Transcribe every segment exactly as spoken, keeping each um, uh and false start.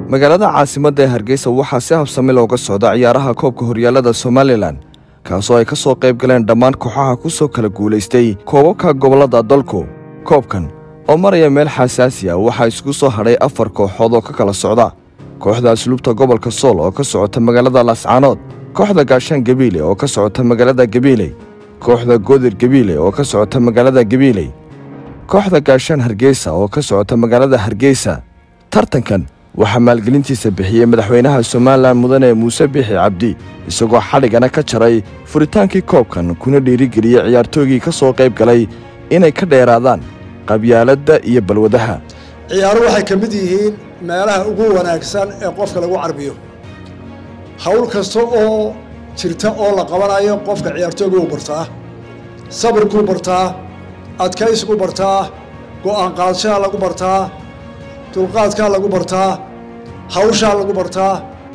magaalada caasimadda ee Hargeysa waxaa si habsami looga socda ciyaaraha koobka horyaalada Somaliland kaasoo ay ka soo qayb galeen dhammaan kooxaha ku soo kala guuleystay koobabka gobolada dalku. Koobkan oo maraya meel xasaasi ah waxaa isku soo hadhay afar kooxood oo ka kala socda kooxda asluubta gobolka Sool oo ka socota magaalada Lascaanood, kooxda Gaashaan Gabiile oo ka socota magaalada Gabiile, kooxda Goodir Gabiile oo ka socota magaalada Gabiile, kooxda Gaashaan Hargeysa oo ka socota magaalada Hargeysa. tartankan waxaa maalgelintiisa bixiyay madaxweynaha Somaliland Mudane Muuse Bixi Cabdi isagoo xaligana ka jaray furitaankii koobkan kuna dhiirigeliyay ciyaartoygii ka soo qayb galay inay ka dheeraadaan qabyaaladda iyo balwadaha. ciyaaru waxay ka mid yihiin meelaha ugu wanaagsan ee qofka lagu carbiyo. hawl kasta oo jirta oo la qabanayo qofka ciyaartooyga uu bartaa, sabirku bartaa, adkaysigu bartaa, go'aan qaadashada lagu bartaa, dulqaadka lagu bartaa, hawsha lagu bartaa.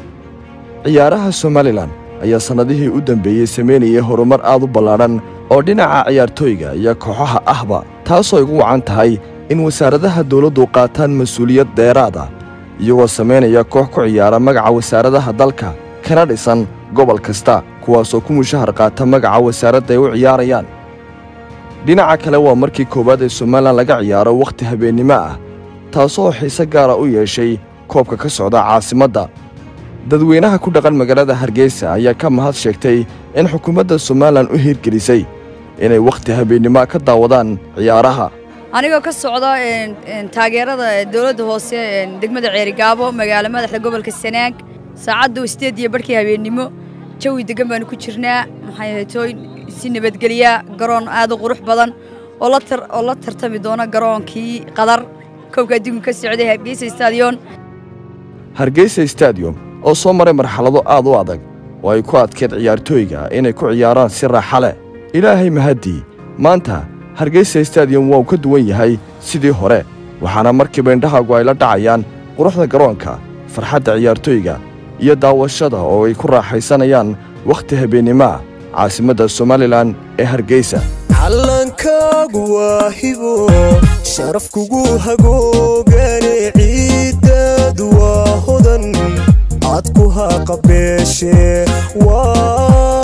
ciyaaraha Somaliland ayaa sanadihii u dambeeyay sameynayay horumar aad u ballaaran oo dhinaca ciyaartooyga iyo kooxaha ahba, taasoo ugu wacan tahay in wasaaradaha dawladdu qaataan mas'uuliyad dheeraad ah iyagoo sameynaya koox ku ciyaara magaca wasaaradaha dalka kana dhisan gobol kasta kuwaasoo ku mushahar qaata magaca wasaaradda ay u ciyaarayaan. dhinaca kale waa markii koowaad ee Somaliland laga ciyaaro waqti habeennimo ah taasoo xiise gaara u yeeshay koobka ka socda caasimadda. dadweynaha ku dhaqan magaalada Hargeysa ayaa ka mahad sheegtay in xukuumadda Somaliland u hirgelisay inay waqti habeennimo ka daawadaan ciyaaraha. anigoo ka socda taageerada dawladda hoose ee degmada Ceerigaabo magaalo madaxda gobolka Sanaag saacadu sideed iyo barkii habeennimo jawi degan baan ku jirnaa maxay tooy si nabadgeliya garoon aad u qurux badan oo la tar oo la tartami doona garoonkii qadar koobka adduunka ka socday Hargeysa Stadium. Hargeysa Stadium oo soo maray marxalado aad u adag oo ay ku adkeed ciyaartooyga inay ku ciyaaraan si raaxo leh. ilaahay mahadi maanta Hargeysa Stadium waa ka duwan yahay sidii hore waxaana markiiba indhahaagu ay la dhacayaan quruxda garoonka, farxadda ciyaartooyga iyo daawashada oo ay ku raaxaysanayaan waqti habeennimo caasimadda Somaliland ee Hargeysa. calankagu waa hibo sharaf kugu hagoogane ciidadu waa hodan aad ku haqabeeshe waa